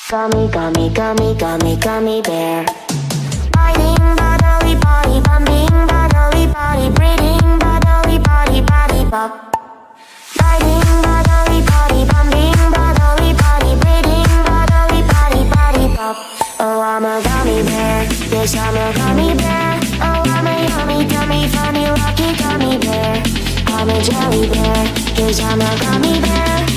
Gummy, gummy, gummy, gummy, gummy bear. Biting, bodily, body, bumping, bodily, body, breathing, bodily, body, body, bop. Biting, bodily, body, bumping, bodily, body, breathing, bodily, body, body, bop. Oh, I'm a gummy bear. Yes, I'm a gummy bear. Oh, I'm a yummy, gummy, funny, lucky gummy bear. I'm a jelly bear. Yes, I'm a gummy bear.